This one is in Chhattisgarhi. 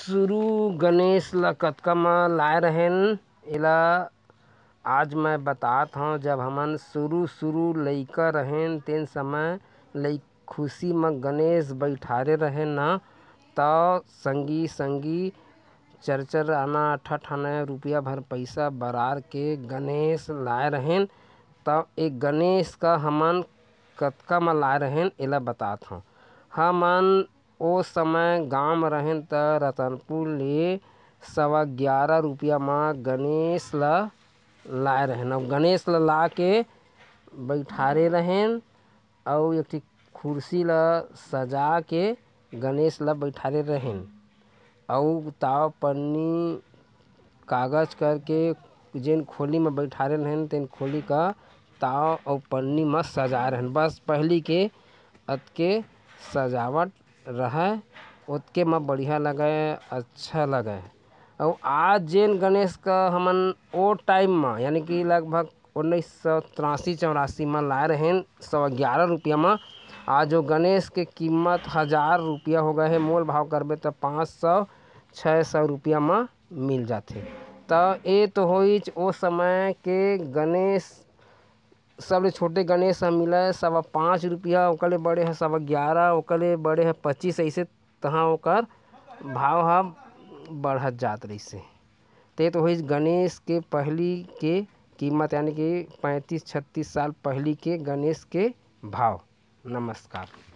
शुरू गणेश ल कतका म लाए रहेन एला आज मैं बातात हूँ। जब हमन शुरू लइका रहेन तेन समय खुशी म गणेश बैठारे रहेन न, त संगी चर आना 8 आना रुपया भर पैसा बरार के गणेश लाए रहेन। तब एक गणेश का हमन कतका म लाए रहेन एला बातात हूँ। हमन ओ समय गाँव में रहेन त रतनपुर ले 11.25 रुपया म गणेश ला लाए रहेन। अउ गणेश ला ला के बैठारे रहेन अउ एक ठी कुर्सी ला सजा के गणेश ला बैठारे रहेन। अउ ताव पन्नी कागज करके जेन खोली में बैठारे रहेन तेन खोली का ताव अउ पन्नी म सजाए रहेन। बस पहली के अतके सजावट रहै ओतके म बढ़िया लगय, अच्छा लगय। अउ आज जेन गणेश का हमन ओ टाइम म यानी कि लगभग 1983-84 म लाए रहेन 11.25 रुपया म। आज ओ गणेश के कीमत 1000 रुपया हो गए हे। मोल भाव करबे त 500-600 रुपया म मिल जाथे। त ए तो होइच ओ समय के गणेश। सबले छोटे गणेश ह मिलय 5.25 रुपया, ओकर ले बड़े ह 11.25, ओकर ले बड़े ह 25, अइसे तहाँ ओकर भाव ह बढ़त जात रहिसे। ते तो होइस गणेश के पहली के कीमत यानी कि 35-36 साल पहली के गणेश के भाव। नमस्कार।